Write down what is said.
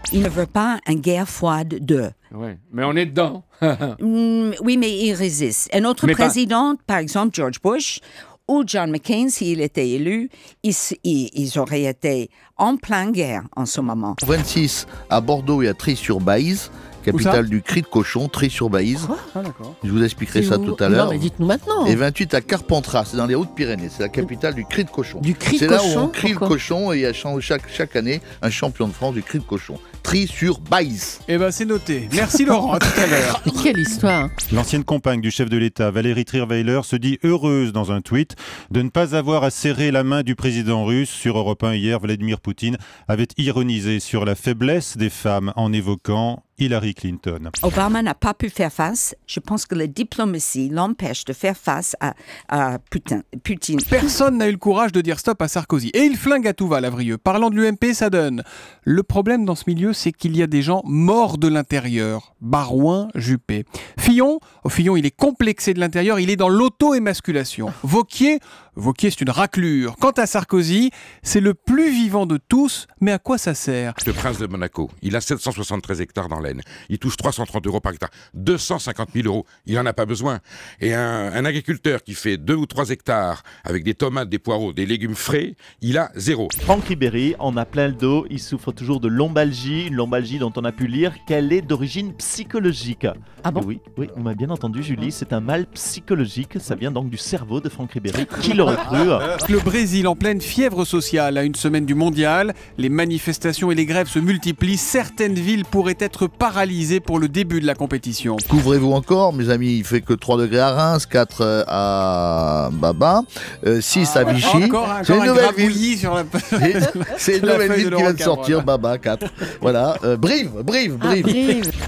Il ne veut pas une guerre froide 2. Ouais, mais on est dedans. Oui, mais il résiste. Un autre président, par exemple George Bush ou John McCain, s'il était élu, ils auraient été en pleine guerre en ce moment. 26 à Bordeaux et à Trie-sur-Baïse, capitale du cri de cochon, Trie-sur-Baïse. Ah, d'accord. Je vous expliquerai ça tout à l'heure. Non, mais dites-nous maintenant. Et 28 à Carpentras, c'est dans les Hautes-Pyrénées, c'est la capitale du cri de cochon. Du cri de C'est cochon. là où on crie pourquoi le cochon et il y a chaque année un champion de France du cri de cochon. Trie-sur-Baïse. Eh ben c'est noté. Merci Laurent, à tout à l'heure. Mais quelle histoire. L'ancienne compagne du chef de l'État, Valérie Trierweiler, se dit heureuse dans un tweet de ne pas avoir à serrer la main du président russe. Sur Europe 1 hier, Vladimir Poutine avait ironisé sur la faiblesse des femmes en évoquant Hillary Clinton. Obama n'a pas pu faire face. Je pense que la diplomatie l'empêche de faire face à Poutine. Personne n'a eu le courage de dire stop à Sarkozy. Et il flingue à tout va, Lavrieux. Parlant de l'UMP, ça donne. Le problème dans ce milieu, c'est qu'il y a des gens morts de l'intérieur. Barouin, Juppé. Fillon, il est complexé de l'intérieur, il est dans l'auto-émasculation. Vauquier, c'est une raclure. Quant à Sarkozy, c'est le plus vivant de tous, mais à quoi ça sert? Le prince de Monaco, il a 773 hectares dans l'Aisne. Il touche 330 € par hectare. 250 000 €, il n'en a pas besoin. Et un agriculteur qui fait 2 ou 3 hectares avec des tomates, des poireaux, des légumes frais, il a 0. Franck Ribéry en a plein le dos, il souffre toujours de lombalgie, une lombalgie dont on a pu lire qu'elle est d'origine psychologique. Ah bon? Oui, on m'a bien entendu Julie, c'est un mal psychologique, ça vient donc du cerveau de Franck Ribéry. Qui l'aurait cru? Le Brésil en pleine fièvre sociale à une semaine du mondial, les manifestations et les grèves se multiplient, certaines villes pourraient être paralysées pour le début de la compétition. Couvrez-vous encore, mes amis, il fait que 3 degrés à Reims, 4 à Baba, 6 à Vichy. C'est une nouvelle ville. Sur la... C'est une nouvelle ville qui vient de sortir, Baba, 4. Voilà, Brive. Brive.